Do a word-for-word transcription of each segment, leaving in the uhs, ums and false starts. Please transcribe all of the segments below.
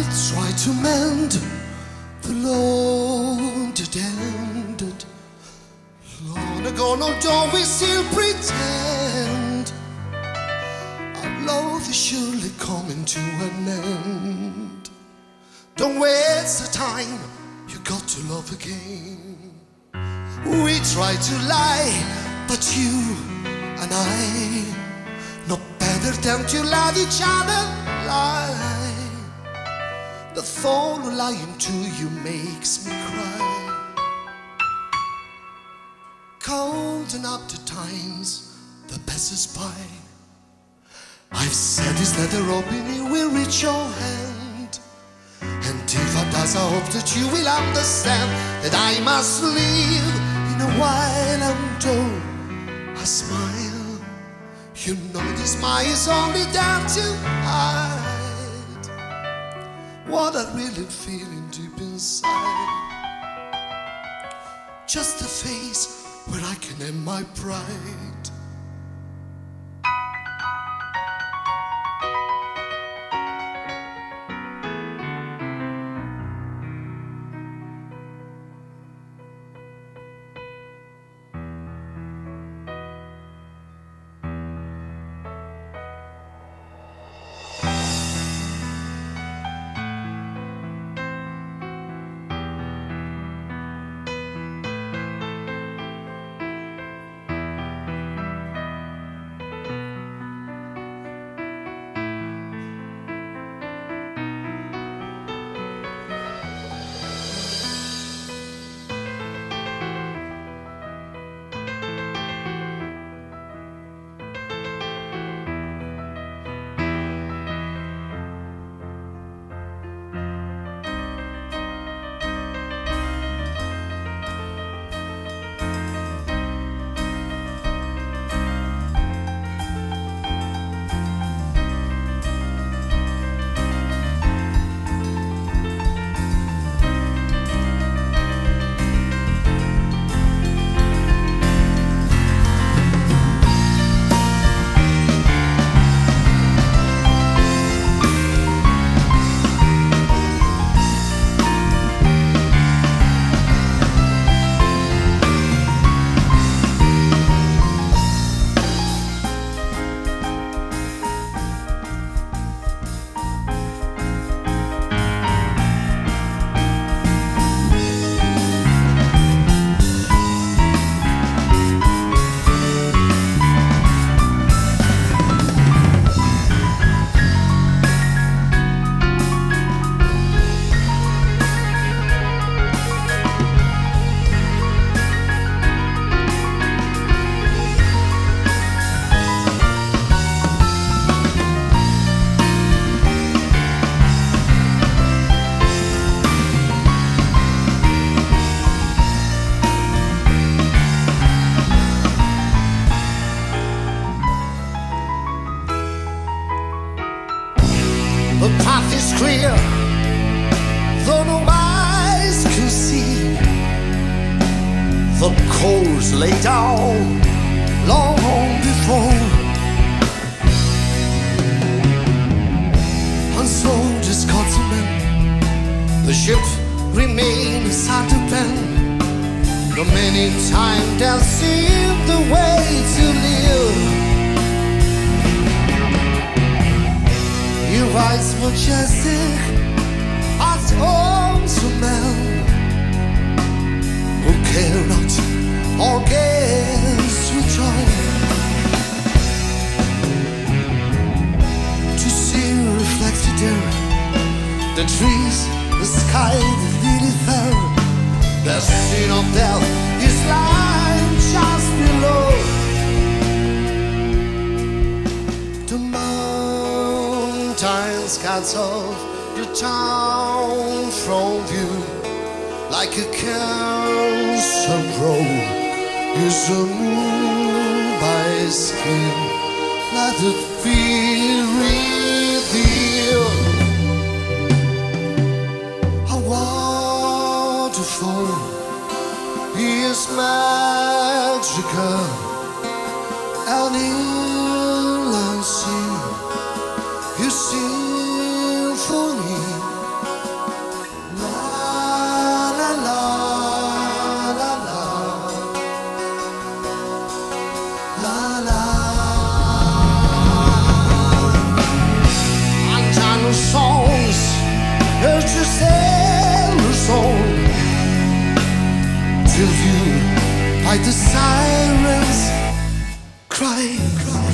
try to mend the load that ended long ago. No, don't we still pretend our love is surely coming to an end? Don't waste the time, you got to love again. We try to lie, but you and I no better than to let each other lie. The thought of lying to you makes me cry. Counting up the times that passes by, I've said this letter opening will reach your hand. And if I does, I hope that you will understand that I must leave in a while. And though I smile, you know this smile is only there to hide what I'm really feeling deep inside. Just a face where I can end my pride. Clear, though no eyes can see the course laid down long before. And so this continent, the ship remains at the bend. No many times there seemed the way to live. Your eyes majestic as arms of men who care not or gaze with joy to see reflected there the trees, the sky, the lily fair. The scene of death is lying just below. The mountains cuts off the town from view like a cancer grow. Is a moon by skin, let it be revealed. A waterfall is magical, an inland sea is symphony with you like the sirens crying, crying.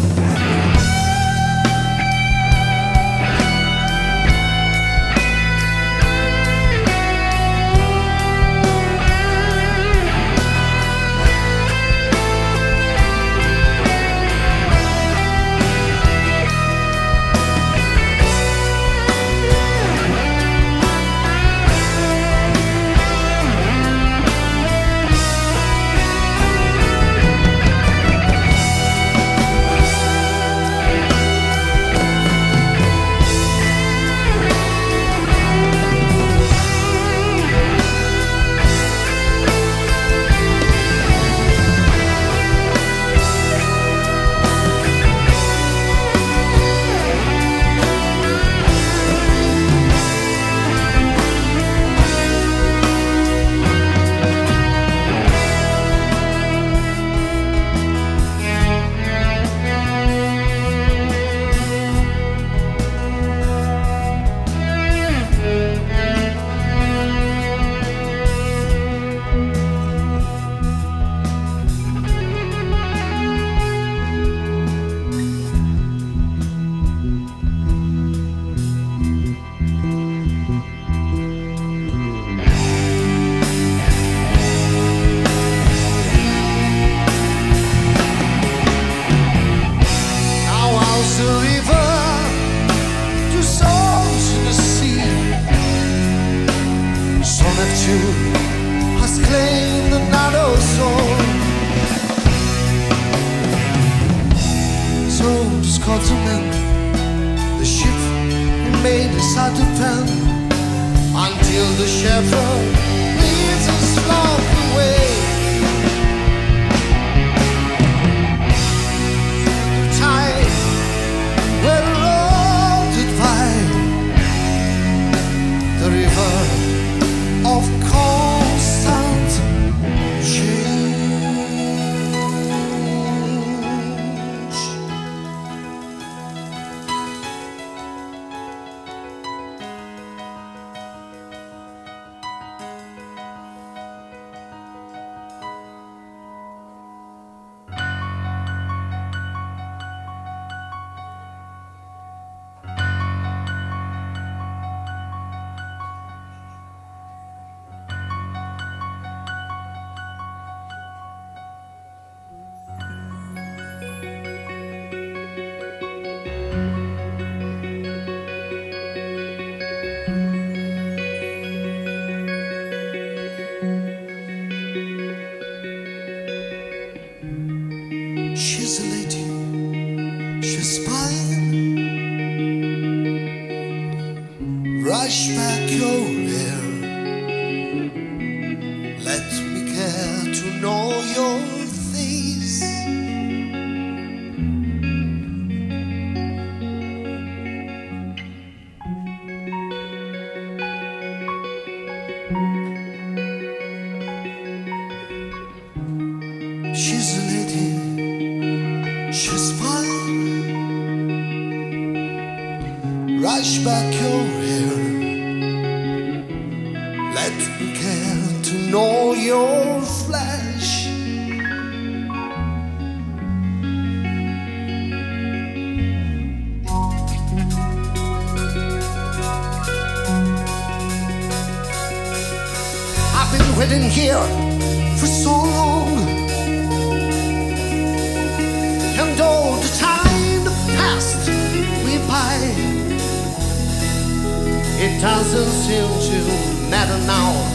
Has claimed another soul. So this continent, the ship made us out of pen until the shepherd leads us far away. The tide will roll it by the river of constant change. She's a lady, she's fine. Brush back your hair. Let me care to know your face. She's a lady, she's fine. Brush back your hair. Let me care to know your flesh. I've been waiting here for so long, and all the time that passed me by, it doesn't seem to matter now.